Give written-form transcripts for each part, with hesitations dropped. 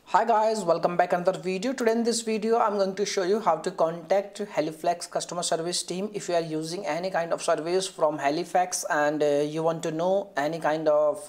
Hi guys, welcome back another video. Today in this video I'm going to show you how to contact Halifax customer service team if you are using any kind of service from Halifax and you want to know any kind of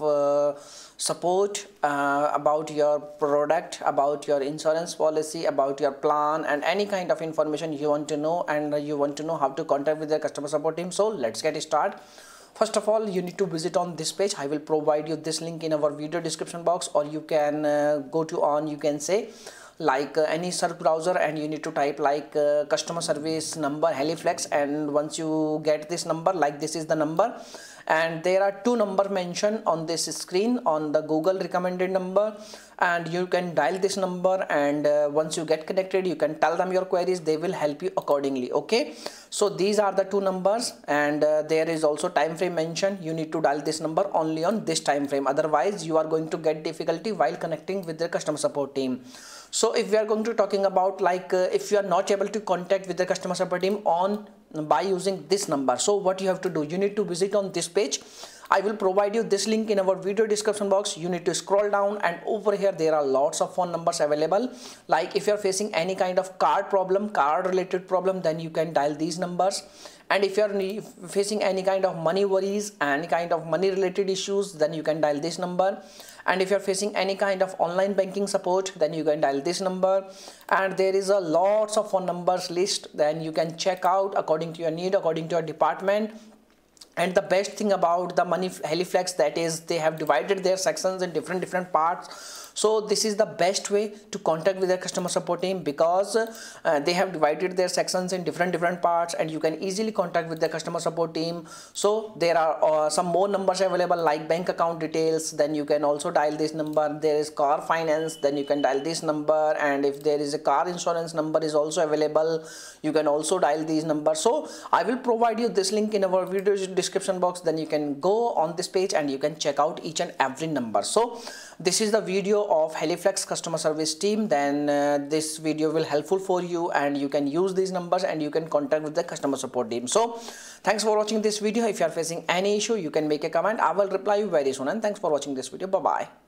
support about your product, about your insurance policy, about your plan, and any kind of information you want to know, and you want to know how to contact with the customer support team. So let's get started. First of all, you need to visit on this page. I will provide you this link in our video description box, or you can go to you can say like any search browser, and you need to type like customer service number Halifax, and once you get this number, like this is the number, and there are two numbers mentioned on this screen on the Google recommended number, and you can dial this number, and once you get connected you can tell them your queries. They will help you accordingly. Okay, so these are the two numbers, and there is also time frame mentioned. You need to dial this number only on this time frame, otherwise you are going to get difficulty while connecting with the customer support team. So if we are going to talking about like if you are not able to contact with the customer support team on by using this number, so what you have to do, you need to visit on this page. I will provide you this link in our video description box. You need to scroll down, and over here there are lots of phone numbers available. Like if you are facing any kind of card problem, card related problem, then you can dial these numbers. And if you are facing any kind of money worries, any kind of money related issues, then you can dial this number. And if you are facing any kind of online banking support, then you can dial this number. And there is a lots of phone numbers list, then you can check out according to your need, according to your department. And the best thing about the Money Halifax, that is they have divided their sections in different parts. So this is the best way to contact with their customer support team, because they have divided their sections in different parts, and you can easily contact with the customer support team. So there are some more numbers available, like bank account details, then you can also dial this number. There is car finance, then you can dial this number, and if there is a car insurance number is also available, you can also dial these numbers. So I will provide you this link in our video description box, then you can go on this page and you can check out each and every number. So this is the video of Halifax customer service team. Then this video will helpful for you, and you can use these numbers and you can contact with the customer support team. So thanks for watching this video. If you are facing any issue, you can make a comment. I will reply you very soon, and thanks for watching this video. Bye bye.